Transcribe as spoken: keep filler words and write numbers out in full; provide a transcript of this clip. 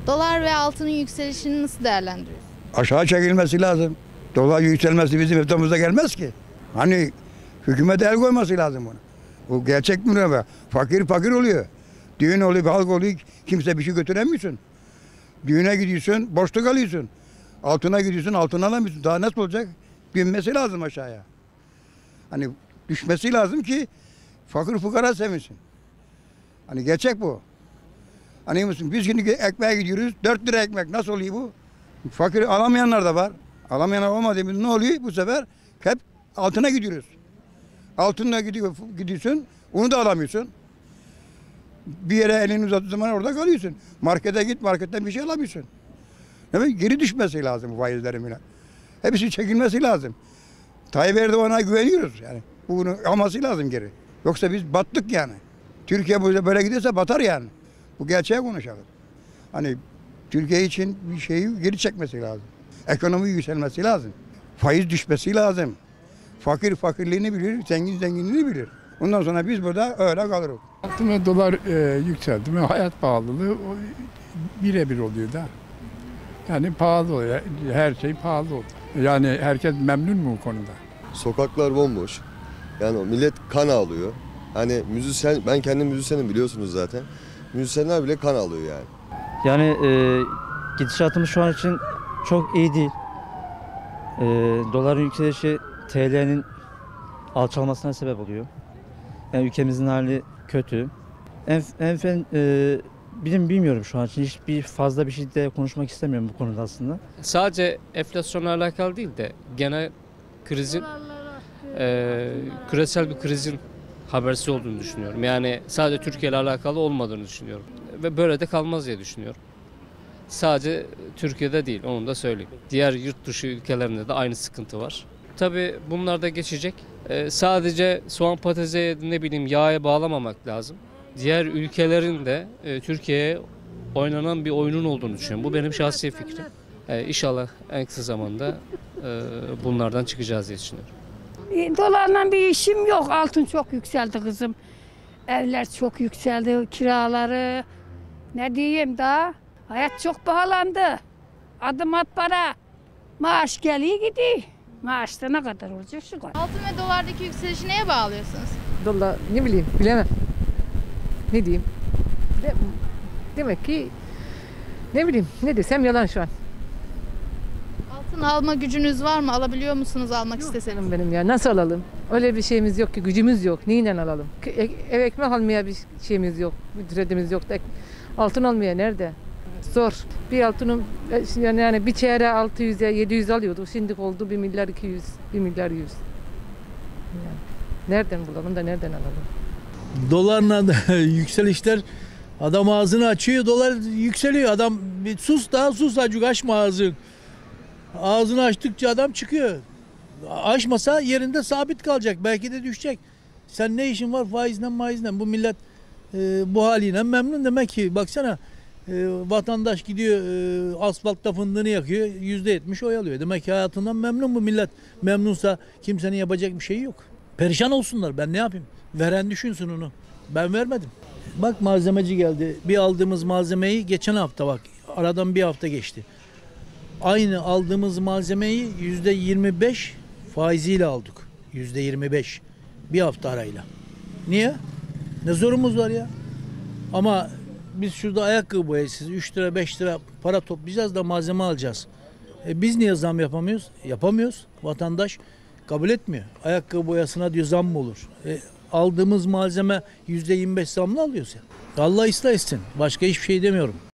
Dolar ve altının yükselişini nasıl değerlendiriyorsunuz? Aşağı çekilmesi lazım. Dolar yükselmesi bizim iftamıza gelmez ki. Hani hükümet el koyması lazım bunu. Bu gerçek mi ne be? Fakir fakir oluyor. Düğün oluyor, halk oluyor. Kimse bir şey götüremiyorsun. Düğüne gidiyorsun, boşluk alıyorsun. Altına gidiyorsun, altın alamıyorsun. Daha nasıl olacak? Binmesi lazım aşağıya. Hani düşmesi lazım ki fakir fukara sevinsin. Hani gerçek bu. Hani musun? Biz şimdi ekmeğe gidiyoruz. dört lira ekmek. Nasıl oluyor bu? Fakir alamayanlar da var. Alamayanlar olmadığı ne oluyor bu sefer? Hep altına gidiyoruz. Altına gidiyor, gidiyorsun. Onu da alamıyorsun. Bir yere elini uzattığı zaman orada kalıyorsun. Markete git, marketten bir şey alamıyorsun. Demek geri düşmesi lazım bu faizlerin bile. Hepsi çekilmesi lazım. Tayyip Erdoğan'a güveniyoruz yani. Bunu alması lazım geri. Yoksa biz battık yani. Türkiye böyle giderse batar yani. Bu gerçeği konuşalım. Hani Türkiye için bir şeyi geri çekmesi lazım. Ekonomi yükselmesi lazım. Faiz düşmesi lazım. Fakir fakirliğini bilir, zengin zenginliğini bilir. Ondan sonra biz burada öyle kalırız. Altın ve dolar e, yükseldi mi hayat pahalılığı o birebir oluyor da. Yani pahalı oluyor. Her şey pahalı oldu. Yani herkes memnun mu bu konuda? Sokaklar bomboş. Yani millet kan ağlıyor. Hani müzisyen, ben kendim müzisyenim biliyorsunuz zaten. Müzisyenler bile kan alıyor yani. Yani e, gidişatımız şu an için çok iyi değil. E, doların yükselişi T L'nin alçalmasına sebep oluyor. Yani ülkemizin hali kötü. En, en, en e, bilim bilmiyorum şu an için. Hiçbir fazla bir şey de konuşmak istemiyorum bu konuda aslında. Sadece enflasyonla alakalı değil de genel krizin, e, küresel bir krizin habersi olduğunu düşünüyorum. Yani sadece Türkiye ile alakalı olmadığını düşünüyorum. Ve böyle de kalmaz diye düşünüyorum. Sadece Türkiye'de değil, onu da söyleyeyim. Diğer yurt dışı ülkelerinde de aynı sıkıntı var. Tabii bunlar da geçecek. Ee, sadece soğan patatese ne bileyim yağa bağlamamak lazım. Diğer ülkelerin de e, Türkiye'ye oynanan bir oyunun olduğunu düşünüyorum. Bu benim şahsi fikrim. Ee, İnşallah en kısa zamanda e, bunlardan çıkacağız diye düşünüyorum. Dolarla bir işim yok. Altın çok yükseldi kızım. Evler çok yükseldi. Kiraları. Ne diyeyim daha? Hayat çok pahalandı. Adım at para. Maaş geliyor gidiyor. Maaşta ne kadar olacak şu kadar. Altın ve dolardaki yükselişi neye bağlıyorsunuz? Dolar ne bileyim bilemem. Ne diyeyim? De, demek ki ne bileyim ne desem yalan şu an. Altın alma gücünüz var mı? Alabiliyor musunuz almak Yok isteseniz? canım benim ya nasıl alalım? Öyle bir şeyimiz yok ki gücümüz yok. Neyle alalım? E, ev ekmek almaya bir şeyimiz yok. Bir ücretimiz yok. Da, altın almaya nerede? Zor. Bir altının yani, yani bir çeyreğe altı yüze yedi yüz alıyorduk. Şimdi oldu bir milyar iki yüz, bir milyar yüz. Yani nereden bulalım da nereden alalım? Dolarla da yükselişler, adam ağzını açıyor, dolar yükseliyor. Adam bir sus daha sus acık açma ağzını. Ağzını açtıkça adam çıkıyor. Açmasa yerinde sabit kalacak, belki de düşecek. Sen ne işin var faizle maizle? Bu millet e, bu haliyle memnun demek ki. Baksana e, vatandaş gidiyor e, asfaltta fındığını yakıyor, yüzde yetmiş oy alıyor. Demek ki hayatından memnun bu millet. Memnunsa kimsenin yapacak bir şeyi yok. Perişan olsunlar, ben ne yapayım? Veren düşünsün onu. Ben vermedim. Bak malzemeci geldi. Bir aldığımız malzemeyi geçen hafta bak aradan bir hafta geçti. Aynı aldığımız malzemeyi yüzde yirmi beş faiziyle aldık. Yüzde yirmi beş. Bir hafta arayla. Niye? Ne zorumuz var ya? Ama biz şurada ayakkabı boyasız üç lira beş lira para toplayacağız da malzeme alacağız. E biz niye zam yapamıyoruz? Yapamıyoruz. Vatandaş kabul etmiyor. Ayakkabı boyasına diyor zam mı olur? E, aldığımız malzeme yüzde yirmi beş zamla alıyoruz ya. Allah ıslah etsin. Başka hiçbir şey demiyorum.